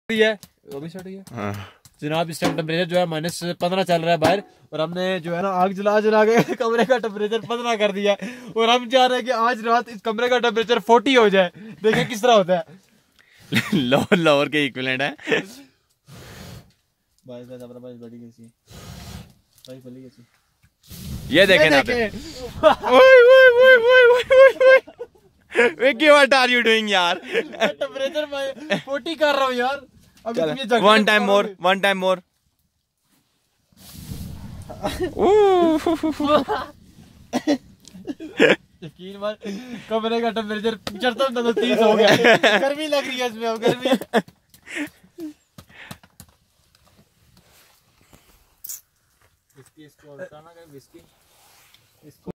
है वो भी स्टार्ट हुई है जनाब। इस टाइम टेम्परेचर जो है -15 चल रहा है बाहर, और हमने जो है ना आग जला जला के कमरे का टेम्परेचर 15 कर दिया है, और हम चाह रहे हैं कि आज रात इस कमरे का टेम्परेचर 40 हो जाए। देखिए किस तरह होता है। लोअर के इक्विवेलेंट है। ये देखें ना, Vicky what are you doing यार? टेम्परेचर मैं 40 कर रहा हूँ यार। One time more. यकीन मान कमरे का टेम्परेचर 75 30 हो गया। गर्मी लग रही है इसमें, अब गर्मी। इसको